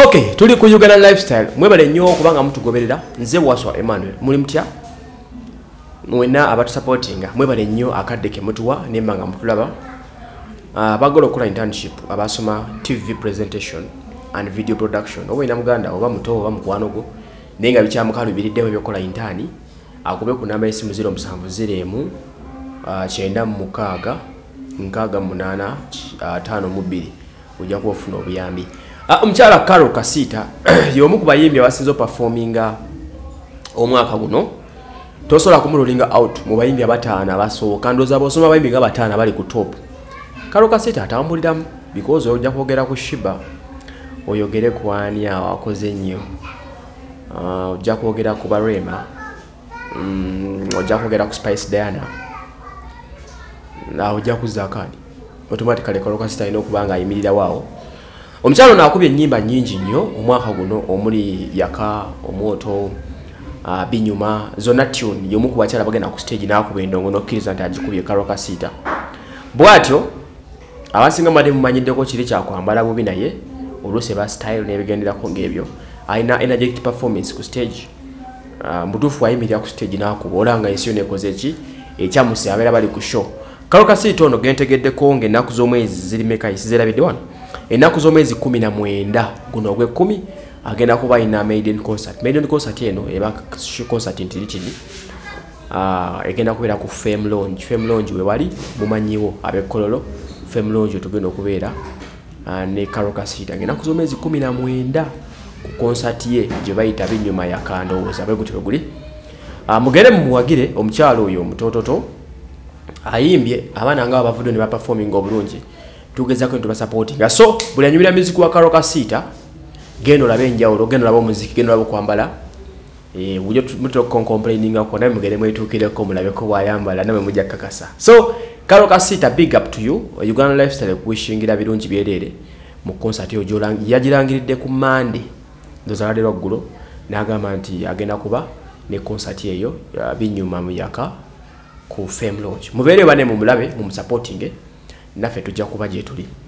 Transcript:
Okay, tuli ku Uganda Lifestyle. Mwebale nnyo kubanga mutugoberera. Nze Waswa Emmanuel. Muli mutya? Mwena abatu supportinga. Mwebale nnyo akadde ke mutuwa nembanga mutulaba. Bagolo kola internship abasoma TV presentation and video production. Oba ina muganda oba muto oba mukwano go. Nenga bicha mukalu biriddewo byokola intani. Akube ku namba esimu 0701 kyenda mukaaga nkaaga munana 5 ujja kufuna obuyambi. Omukyala Carol Kasita yomu kubayimbi abasinzo performinga omwaka guno tosola kumulolinga out mu bayimbi abatana abasooka ndoza bosoma bayimbi nga batana bali ku top. Carol Kasita atambulira because ojja kwogera ku Shiba oyogere ku ani awakoze nnyo. Ojja kwogera ku Barema, ojja kwogera ku Spice Diana, na ojja ku Zakani. Automatically Carol Kasita ino kubanga ayimirira wao. Omukyalo nakubye ennyimba nnyingi nnyo omwaka guno omuli Yaka, Omoto, Binyuma, zonna tune yomu ku bakyala bagenda ku stage nakuba endongo nokkiriza nti agikubye Carol Kasita. Bwatyo abasinga mwade mumanyiddeko kiri kyakwambala bubi naye olwose ba style n'ebigenderako ng'ebyo alina energetic performance ku stage. Mutuufu ayimirira ku stage nakuba olanga ensi yonna ekoze ki ekyamuse abeera bali ku show. Carol Kasita ono gentegeddeko ng'ennaku z'omwezi ziri meka isizerabidde wano. Ennaku z'omwezi 19 guno ogwe 10 agenda kuba ina maiden concert. Maiden concert eno eba concert ntiritini. Egenda kubeera ku Fame Lounge. Fame Lounge we wali mumanyiwo abekololo. Fame Lounge tugenda okubeera ne Carol Kasita. Ennaku z'omwezi 19 ku concert ye gye bayita Binyuma ya Kandowooza bwe gutyo guli. Mugere mumuwagire omukyalo oyo omutototo ayimbye abaana nga abavudo ne ba performing obulungi. Tugeza ko ntuba supporting. So buli anyumira music wa Carol Kasita gendo labe njawulo, gendo labo muziki, gendo labo kwambala. Ujjo muto complaining ko naye mugere mwetukire ko mulabe ko wayambala nawe mujja kakasa. So Carol Kasita, big up to you. Uganda Lifestyle wishingira birungi byerere mu concert yo yagirangiridde ku Monday. Ndozalade lwaggulo n'agamba nti agenda kuba ne concert eyo Binyuma mu Yaka ku Fame Lounge. Mubeere bane mu mulabe mu supporting naffe tujja kuba gye tuli.